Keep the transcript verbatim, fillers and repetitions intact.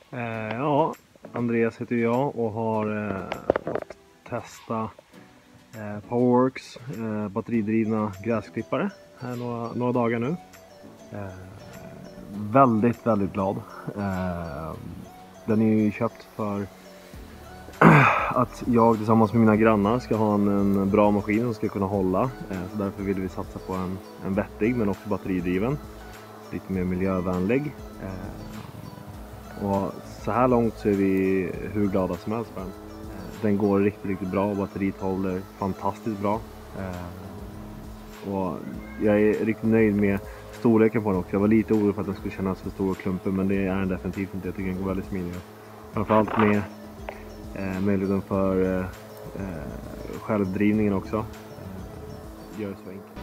Eh, ja, Andreas heter jag och har eh, fått testa eh, Powerworks eh, batteridrivna gräsklippare här några, några dagar nu. Eh, väldigt, väldigt glad. Eh, den är ju köpt för att jag tillsammans med mina grannar ska ha en, en bra maskin som ska kunna hålla. Eh, så därför vill vi satsa på en, en vettig men också batteridriven. Lite mer miljövänlig. Eh, och så här långt så är vi hur glada som helst för den. Eh, den går riktigt, riktigt bra och batteriet håller fantastiskt bra. Eh, och jag är riktigt nöjd med storleken på den också. Jag var lite orolig för att den skulle kännas för stor och klumpig, men det är den definitivt inte. Jag tycker den går väldigt smidig. Framförallt med eh, möjligheten för eh, självdrivningen också. Eh, gör det så enkelt.